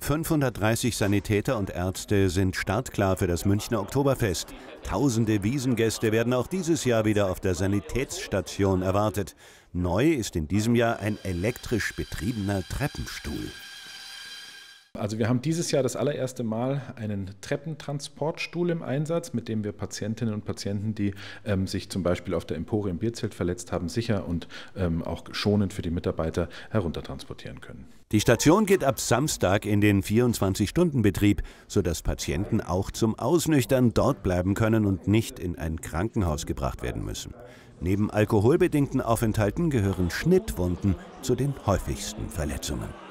530 Sanitäter und Ärzte sind startklar für das Münchner Oktoberfest. Tausende Wiesngäste werden auch dieses Jahr wieder auf der Sanitätsstation erwartet. Neu ist in diesem Jahr ein elektrisch betriebener Treppenstuhl. Also wir haben dieses Jahr das allererste Mal einen Treppentransportstuhl im Einsatz, mit dem wir Patientinnen und Patienten, die sich zum Beispiel auf der Empore im Bierzelt verletzt haben, sicher und auch schonend für die Mitarbeiter heruntertransportieren können. Die Station geht ab Samstag in den 24-Stunden-Betrieb, sodass Patienten auch zum Ausnüchtern dort bleiben können und nicht in ein Krankenhaus gebracht werden müssen. Neben alkoholbedingten Aufenthalten gehören Schnittwunden zu den häufigsten Verletzungen.